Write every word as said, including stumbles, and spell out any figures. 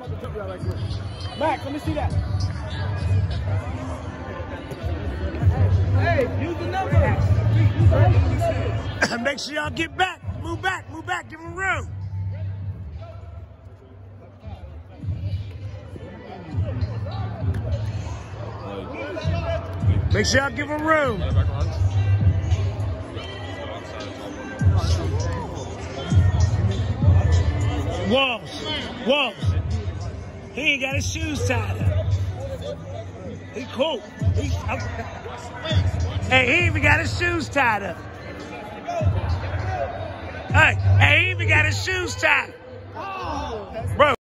Max, let me see that. Hey, use the number. Make sure y'all get back. Move back, move back, give him room. Make sure y'all give him room. Walls, Walls. He ain't got his shoes tied up. He cool. He, hey, he ain't even got his shoes tied up. Hey, hey, he even got his shoes tied. Bro.